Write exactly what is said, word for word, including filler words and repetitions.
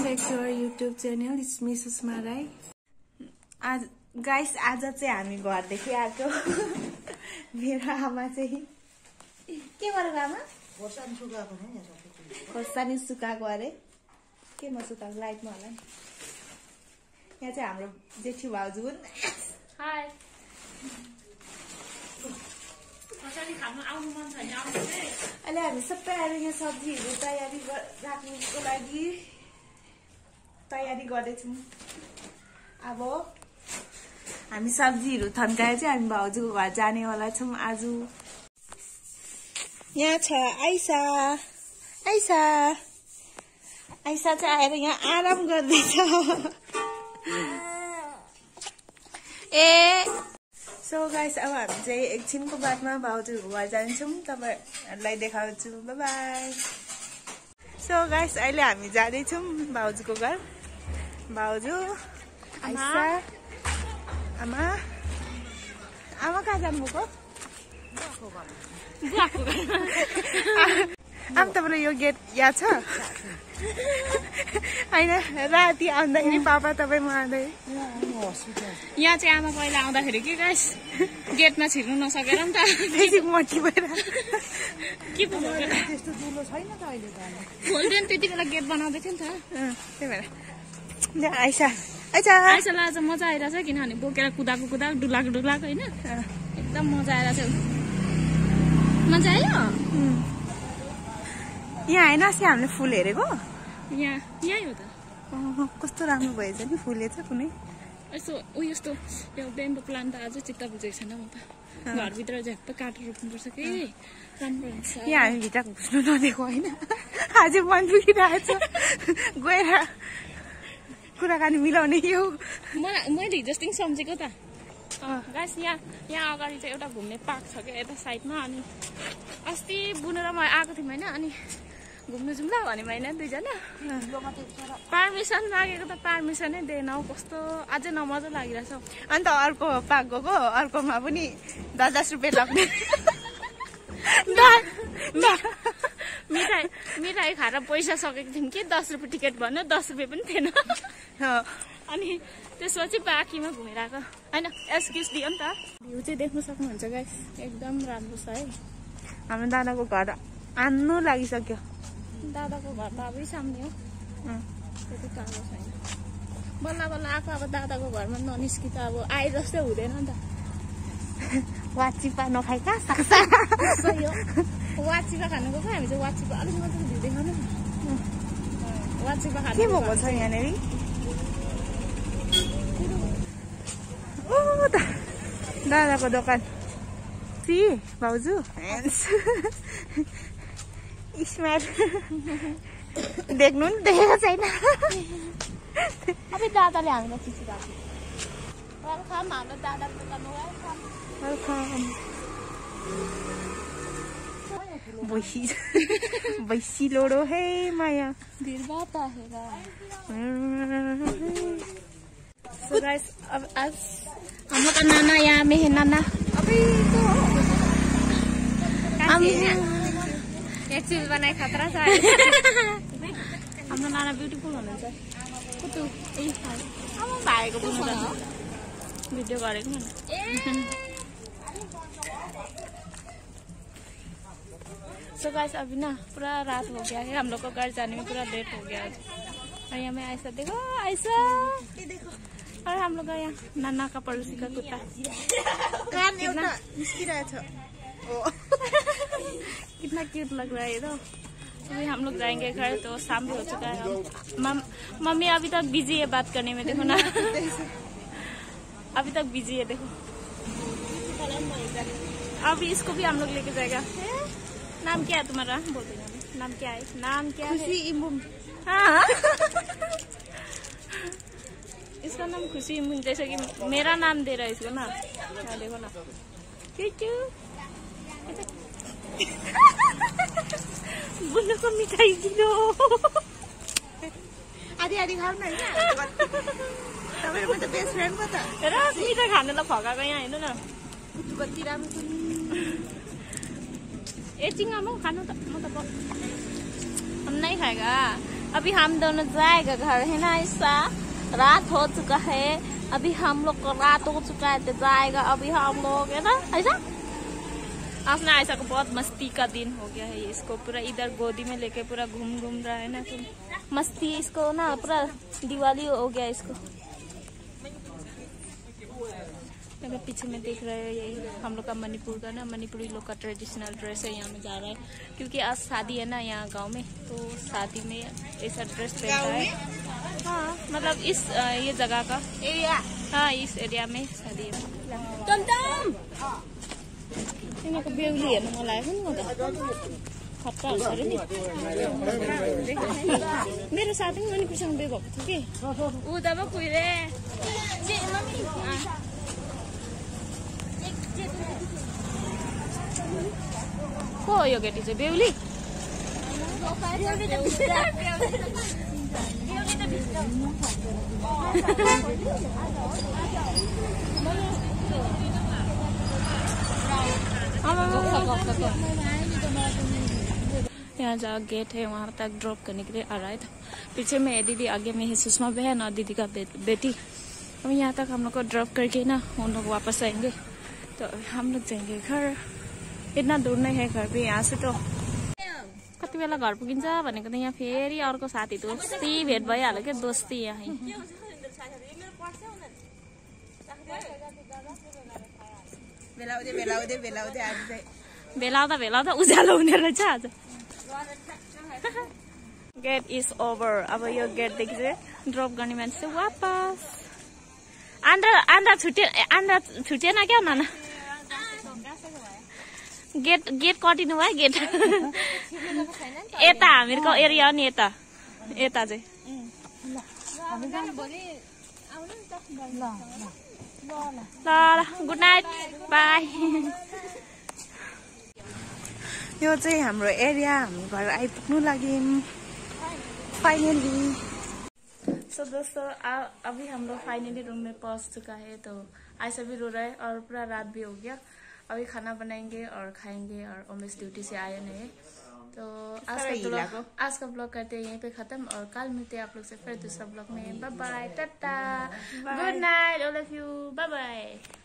back to our YouTube channel. It's me Susma Rai. आज guys आज चाहिँ हामी घरदेखि आएको मेरो आमा चाहिँ के गरेको आमा खोर्सानी सुकाएको नि खोर्सानी सुकाएको अरे के म सुकाएको लाइटमा होला नि यहाँ चाहिँ हाम्रो जेठी भाउजू हुन् हाय खोर्सानी खानु आउनु मन छ नि आउनु है अहिले हामी सबै आएर यहाँ सब्जीहरु तयारी राख्नुको लागि तयारी गर्दैछौँ अब हामी सब्जीहरु थन्काए चाहिँ हामी भाउजूको घर जाने वाला छौं आज यहाँ छ आइसा आइसा आइसा चाहिँ आएर यहाँ आराम गर्दैछ ए सो गाइस अब हामी चाहिँ एकछिनको बादमा भाउजूको घर जान्छौं तपाईहरुलाई देखाउँछु बाइ बाइ सो गाइस अहिले हामी जाँदै छौं भाउजूको घर भाउजू आइसा आमा आमा कहाँ जानुभएको आम तपाईँलाई यो गेट याद छ हैन राति आउँदाखेरि पापा तपाईँ म आउँदै यहाँ चाहिँ आमा पहिला आउँदाखेरि के गाइस गेटमा छिर्नु नसकेर नि त बेसी मोटी भएर के पो भयो त्यस्तो दुलो छैन त अहिले त खोल्दैन त्यति बेला गेट बनाउँदै थियो नि त त्यही भएर यहाँ आइसा आइसा आइसालाई आज मजा आइरहेछ किनभने बोकेर कुदाको कुदाको डुलाको डुलाको होइन एकदम मजा आइरहेछ मजा आयो यहाँ होइन अस्ति हामीले फुल हेरेको यहाँ यहीँ हो त कस्तो राम्रो भएछ नि फुलेछ कुनै यस्तो उ यस्तो यो बेम्बो प्लान्ट त अझै चित्त बुझेको छैन म त घरभित्र झ्याप्प काटेर रोप्नुपर्छ कि राम्रो हुन्छ यहाँ हामी भित्र घुस्नु नदिएको होइन आज मन दुखिरहेछ गएर कुराकानी मिलाउने यो मैले हिजोस्ति सम्झेको त गाइस यहाँ यहाँ अगाडि चाहिँ एउटा घुम्ने पार्क छ क्या यता साइडमा अनि अस्ति बुनेर म आएको थिएँ होइन अनि घुम्नु जाउँ ल भने होइन दुईजना पर्मिसन मागेको त पर्मिसनै दिएन हौ कस्तो अझै नमजा लागिरहेछ अन्त अर्को पार्क गएको अर्कोमा पनि दस दस रुपियाँ लाग्ने मिठाई मिठाई खाएर पैसा सकेको थियौँ कि दस रुपियाँ टिकट भन्यो दस रुपियाँ पनि थिएन अनि त्यसपछि बाँकीमा घुमेर आएको होइन एक्सक्युज दियो नि त भ्यू चाहिँ देख्नु सक्नुहुन्छ गाइस एकदम राम्रो छ है हाम्रो दादाको घर आन्नु लागिसक्यो दादाको घर त अबै सामने हो त्यति टाढो छैन बल्ल बल्ल आएको अब दादाको घरमा ननिस्कि त अब आए जस्तै हुँदैन नि त वाचिपा नखाइ कहाँ सक्छ वाचिपा खानु गएको हामी चाहिँ वाचिपा अलिक मात्रै भ्यू देखाउनु वाचिपा खानु के भएको छ यहाँनिर ओ दादाको दोकान सी भाउजू स्मार्ट देख्नु नि देखेको छैन अब दादाले हामीलाई चिचिरहेको वेलकम हाम्रो दादाको दोकान वेलकम बैसी बैसी लोडो है माया दिलबाता हेरा सो गाइस अब आज हम लोग का नाना यहाँ में है नाना अभी तो हम एक चीज बनाए खतरा छ हाम्रो नाना ब्युटिफुल हुनुहुन्छ कस्तो ए अब भाइको बुझ्नु त भिडियो गरेको नि सो गाइस अभी ना पूरा रात हो गया है हम लोग को घर जाने में पूरा लेट हो गया आज और यहाँ में आयसा देखो आयसा देखो और हम लोग का यहाँ नाना का पड़ोसी का कुत्ता कितना कितना क्यूट लग रहा है ये तो अभी हम लोग जाएंगे घर तो शाम भी हो चुका है मम, मम्मी अभी तक बिजी है बात करने में देखो ना अभी तक बिजी है देखो अभी इसको भी हम लोग लेके जाएगा नाम क्या है तुम्हारा बोल दो नाम क्या है नाम क्या है हाँ इसका नाम खुशी इमुन जैसे कि मेरा नाम दे रहा है इसको ना देखो ना बुल्लो को मिठाई दिलो आधी आधी खाऊ न तपाईहरु त बेस्ट फ्रेन्ड पो त र मिठाई खानेलाई फकाएको यहाँ हेर्नु न कति राम्रो ए चिङ्गा म खानु त म त हम नहीं खाएगा अभी हम दोनों जाएगा घर, है ना ऐसा। रात हो चुका है, अभी हम लोग को रात हो चुका है तो जाएगा अभी हम लोग, है ना ऐसा। अपना ऐसा को बहुत मस्ती का दिन हो गया है। इसको पूरा इधर गोदी में लेके पूरा घूम घूम रहा है ना, तो मस्ती इसको ना पूरा दिवाली हो गया इसको। अगर पीछे में देख रहे हैं यही हम लोग का मणिपुर का ना, मणिपुरी लोग का ट्रेडिशनल ड्रेस है। यहाँ में जा रहा है क्योंकि आज शादी है ना यहाँ गांव में, तो शादी में ऐसा ड्रेस पहनता है। हाँ मतलब इस ये जगह का एरिया, हाँ इस एरिया में शादी है। बेहुली हेर्नु मलाई पनि म त खट्टा हुन्छ अरे नि। मेरो साथी पनि मणिपुरसँग बिहे भएको थियो कि ऊ तब कुहिरे को हो यो केटी चाहिँ बेहुली? यहाँ जहाँ गेट है वहाँ तक ड्रॉप करने के लिए आ रहा है। पीछे में दीदी, आगे में है सुषमा बहन और दीदी का बे, बेटी। अब यहाँ तक हम लोग को ड्रॉप करके ना उन लोग वापस आएंगे, तो हम लोग जाएंगे घर। इतना दूर नहीं है घर भी यहाँ से, तो कति बेला घर पुगिन्छ भनेको त यहाँ फेरि अर्को साथी दोस्ती भेट भइहाल्यो क्या, दोस्ती यहाँ बेलाउँदा बेलाउँदा उज्यालो हुने रहेछ आज। Gate is over. अब यो गेटदेखि चाहिँ ड्रप गर्ने मान्छे चाहिँ वापस आन्दा आन्दा छुटे आन्दा छुटेन क्या नाना। गेट गेट कटिनु भयो गेट। यता हामीहरूको एरिया हो नि, यता यता चाहिँ ल गुड नाइट बाई। यो चाहिँ हाम्रो एरिया, हाम्रो घर आइपुग्नु लाग्यौँ फाइनली। सो दोस्तों अभी हम लोग फाइनली रूम में पहुंच चुका है, तो ऐसा भी रो रहा है और पूरा रात भी हो गया। अभी खाना बनाएंगे और खाएंगे, और उमेश ड्यूटी से आए नहीं। तो आज का ब्लॉग आज का ब्लॉग करते हैं यहीं पे खत्म, और कल मिलते हैं आप लोग से फिर दूसरा ब्लॉग में। Bye bye, tata, good night all of you, bye bye.